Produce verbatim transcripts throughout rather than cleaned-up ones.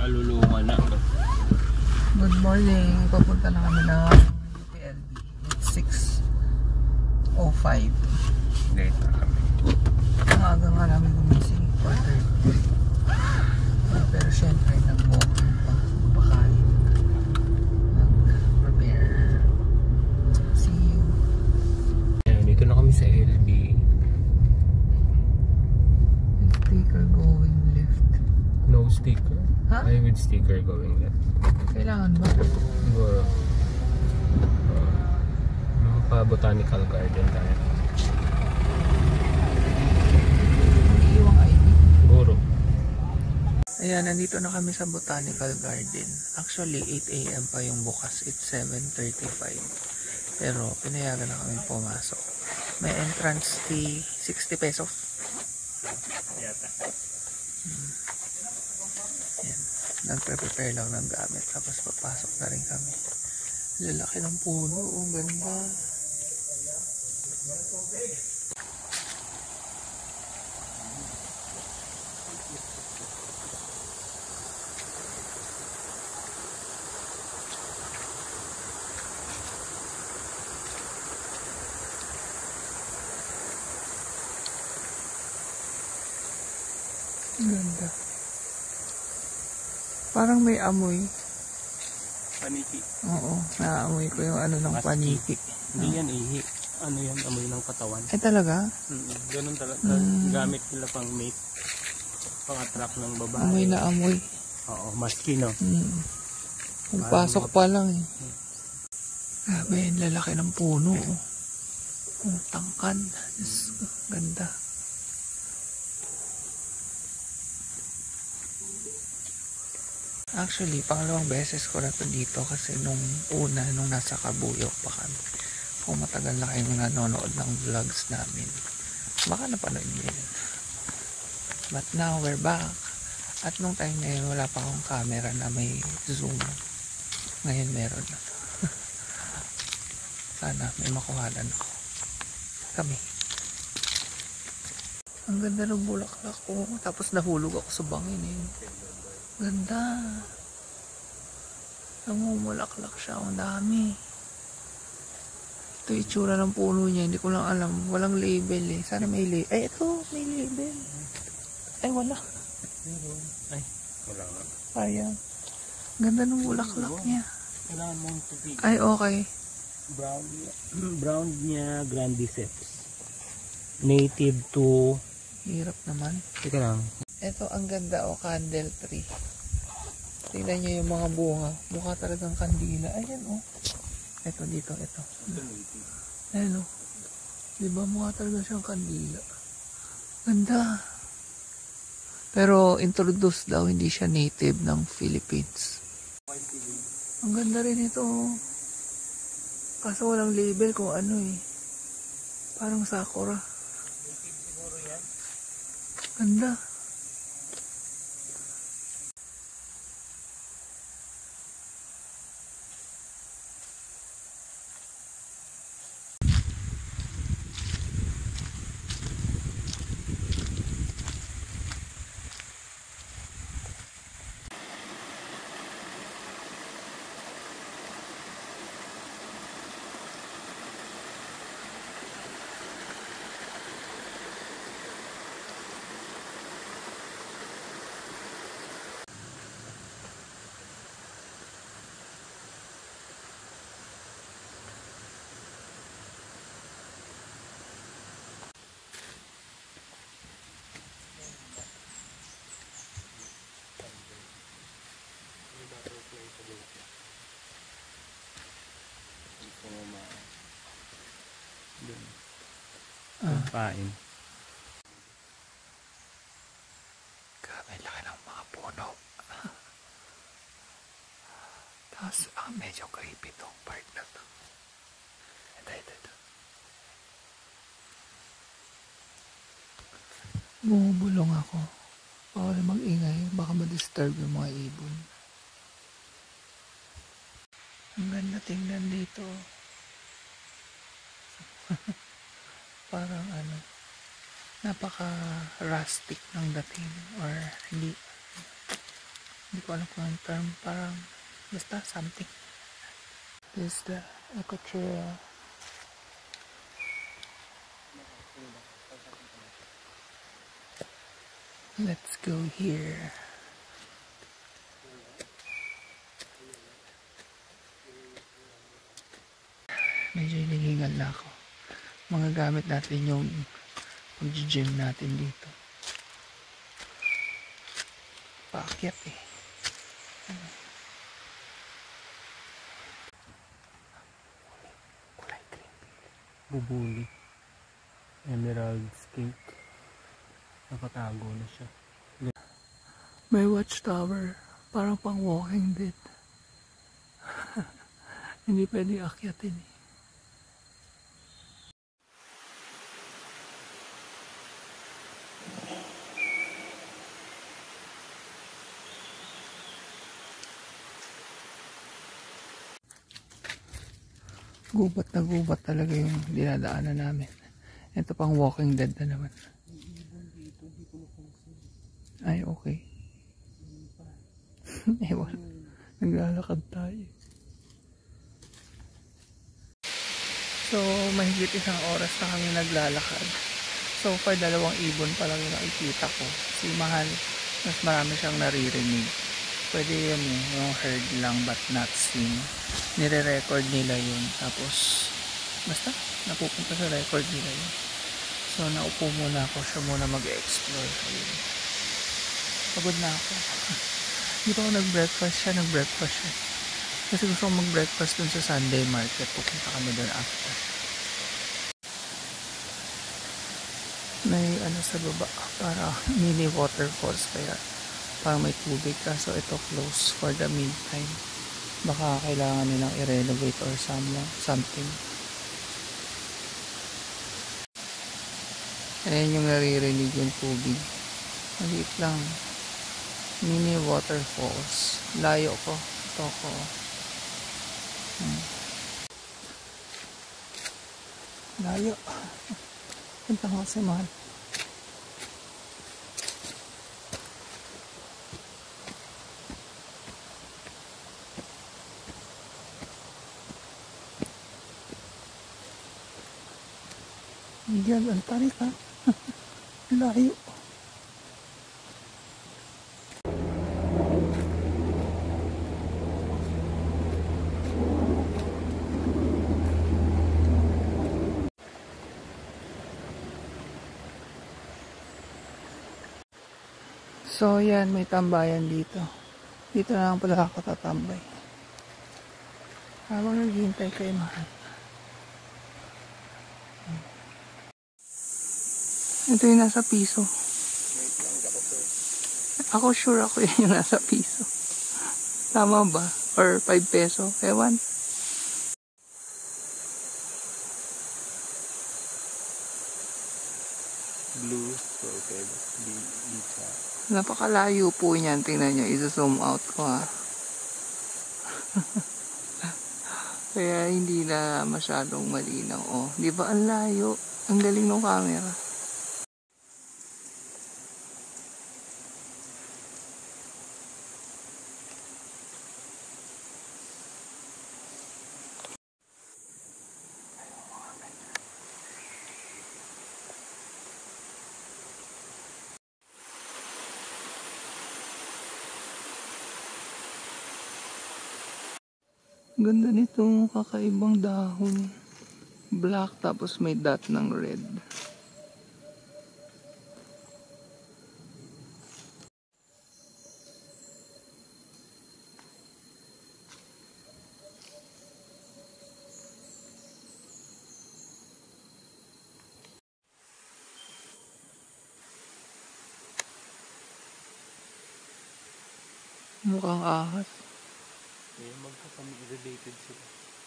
Kalulungan na. Good morning. Papunta na kami ng U P L B. It's six oh five. Late na kami. Ang aga nga namin gumising. four thirty. Pero syempre, nag-walking pa. Pakain. Nag-prepare. See you. Ayan, dito na kami sa L B. Sticker going left. No sticker. Ha? I with sticker going left. Kailangan ba? Siguro. Uh, pa botanical garden tayo. Iiwang I D. Siguro. Ayan, nandito na kami sa Botanical Garden. Actually, eight A M pa yung bukas. It's seven thirty-five. Pero, pinayagan na kami pumasok. May entrance fee, sixty pesos. Yata. Hmm. Ayan. Nagpre-prepare lang ng gamit. Tapos, papasok na rin kami. Lalaki ng puno. Ang ganda. Ganda. Parang may amoy. Paniki. Oo, naamoy ko yung ano ng paniki. Hindi yan ihi. Ano yan, amoy ng katawan. Eh talaga? Mm, ganun talaga. Mm. Gamit nila pang mate. Pang-attract ng babae. Amoy na amoy. Oo, maski no. Hmm. Kung pasok pa lang eh. Grabe, yung lalaki ng puno. Oh. Ang tangkad. Yes, ganda. Actually, pangalawang beses ko na to dito kasi nung una, nung nasa Kabuyok pa kami. Kung matagal na kayong nanonood ng vlogs namin, baka napanood nyo yun. But now, we're back. At nung time na yun, wala pa akong camera na may zoom. Ngayon meron na. Sana may makuhalan ako. Kami. Ang ganda ng bulaklak ko. Tapos nahulog ako sa bangin eh. Ganda. Namumulaklak siya. Ang dami. Ito yung itsura ng puno niya. Hindi ko lang alam. Walang label eh. Sana may label. Ay, ito. May label. Ay, wala. Ay, wala na. Sayang. Ganda ng bulaklak niya. Kailangan mong tubig. Ay, okay. Brown, brown niya grandiceps. Native to... Hirap naman. Teka lang. Ito, ang ganda o, candle tree. Tingnan nyo yung mga bunga. Mukha talagang kandila. Ayan o. Ito dito, ito. Ayan o. Diba mukha talaga siyang kandila. Ganda. Pero introduced daw, hindi siya native ng Philippines. Ang ganda rin ito. Kaso walang label kung ano eh. Parang sakura. Ganda. Ah. Pain. Grabe, laki ng mga puno. Tapos, ah, medyo creepy tong part na to. Ito, ito, ito. Bumubulong ako. Bawal mag-ingay. Baka ma-disturb yung mga ibon. Ang ganda tingnan dito. Parang ano, napaka rustic ng dating or hindi Hindi ko alam kung ang term. Parang basta something. This is the eco trail. Let's go here. Medyo hinihingal na ako. Mga gamit natin yung pag-gym natin dito. Paakyat eh. Kulay green. Bubuli. Emerald skink. Nakatago na siya. May watchtower. Parang pang Walking Dead. Hindi pwede akyatin eh. Gubat na gubat talaga yung dinadaanan namin. Ito pang Walking Dead na naman. Ay, okay. Ewan. Naglalakad tayo. So, mahigit isang oras na kami naglalakad. So far, dalawang ibon pa lang yung nakikita ko. Si Mahal, mas marami siyang naririnig. Pwede yun eh, yung heard lang but not seen. Nire-record nila yun. Tapos, basta, napupunta sa record nila yun. So, naupo muna ako. Siya muna mag-explore. Ayun. Pagod na ako. Hindi pa ako nag-breakfast. Siya nag-breakfast siya. Kasi gusto kong mag-breakfast dun sa Sunday market. Pupunta kami dun after. May ano sa baba. Para mini waterfalls. Kaya parang may tubig. Kaso ito close for the meantime. Baka kailangan nilang i-renovate or something. Ayan yung naririnig yung tubig. Maliit lang. Mini waterfalls. Layo ko. Ito ko. Hmm. Layo. Punta ko si Mahal. Yan, ang tarik ha. Layo. So yan, may tambayan dito. Dito na lang pala ako tatambay. Habang naghihintay kay Mahal. Ito yung nasa piso. Ako sure ako yun yung nasa piso. Tama ba? Or five peso? Ewan. Blue sorted dito. Napakalayo po niyan. Tingnan nyo. I-zoom out ko ha. Kaya hindi na masyadong malinaw. Oh, di ba ang layo? Ang galing ng camera. Ganda nito, kakaibang dahon. Black tapos may dot ng red. Mukhang ahas. Eh, magkakami-related sila.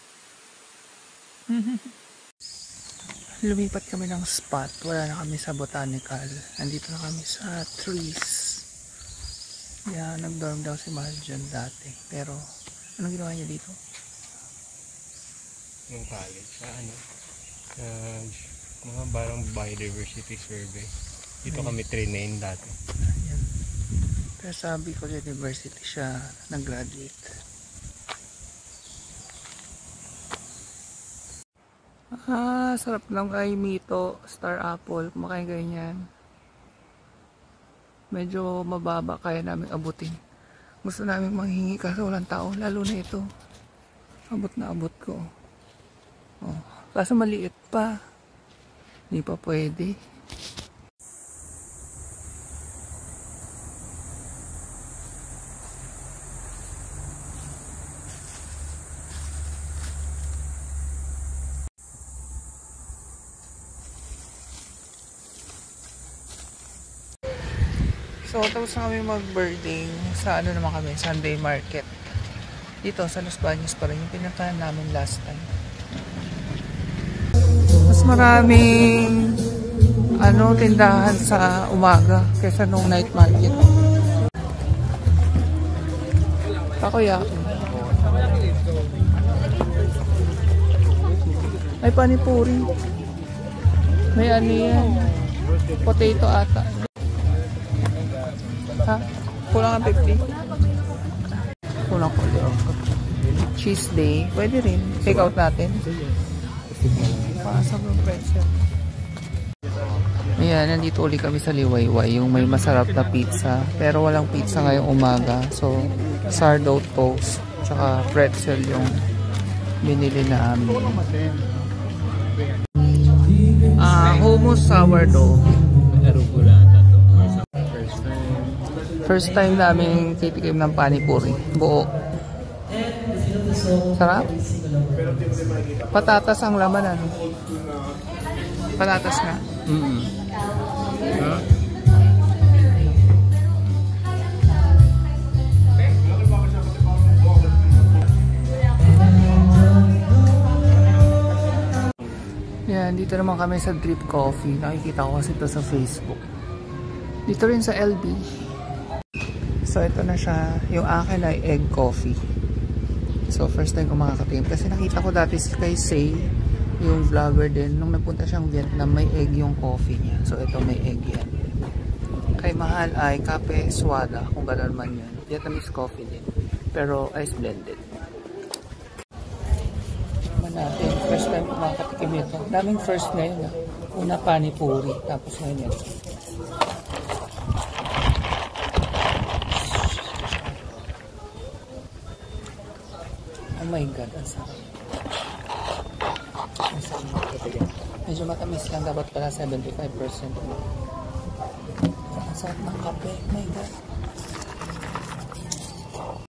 Lumipat kami ng spot. Wala na kami sa botanical. Andito na kami sa trees. Yeah, nag-dorm daw si Mahal dyan dati. Pero, anong ginawa niya dito? Yung college. Ah, ano? Uh, mga barang biodiversity survey. Dito kami trinain dati. Ayan. Pero sabi ko university siya nag-graduate. Ah, sarap lang kay Mito, Star Apple. Kumakain kayo niyan. Medyo mababa kaya namin abutin. Gusto namin manghingi kasi walang tao. Lalo na ito. Abot na abot ko. Oh, kaso maliit pa. Hindi pa pwede. So, tapos na kami mag-birding sa ano naman kami, Sunday Market. Dito sa Los Baños pa rin yung pinuntahan namin last time. Mas maraming ano, tindahan sa umaga kaysa nung night market. Takoyaki. May panipuri. May ano yan. Potato ata. Ha? Kulang ang fifty? Kulang ko ulit. Cheese day. Pwede rin. Take out natin. Pakasap yung pretzel. Ayan, nandito ulit kami sa Liwayway. Yung may masarap na pizza. Pero walang pizza ngayong umaga. So, sourdough toast. Tsaka pretzel yung binili namin. Ah, uh, hummus sourdough. First time namin titikim ng panipuri. Buo. Sarap. Patatas ang laman, ano? Patatas nga. Mm-hmm. Huh? Yan, dito naman kami sa Drip Coffee. Nakikita ko kasi ito sa Facebook. Dito rin sa L B. So, ito na siya. Yung akin ay egg coffee. So, first time ko makakatim. Kasi nakita ko dati si kay Say, yung vlogger din, nung nagpunta siyang Vietnam, may egg yung coffee niya. So, ito may egg yan. Kay Mahal ay kape swada, kung gano'n man yun. Vietnamese coffee din. Pero ice blended. Naman natin. First time ko makakatikim ito. Daming first na yun. Ha? Una panipuri. Tapos ngayon yan. Oh my God, ang sarap. Ang sarap. Medyo matamis lang, dapat pala seventy-five percent. Ang sarap ng kape, oh my God.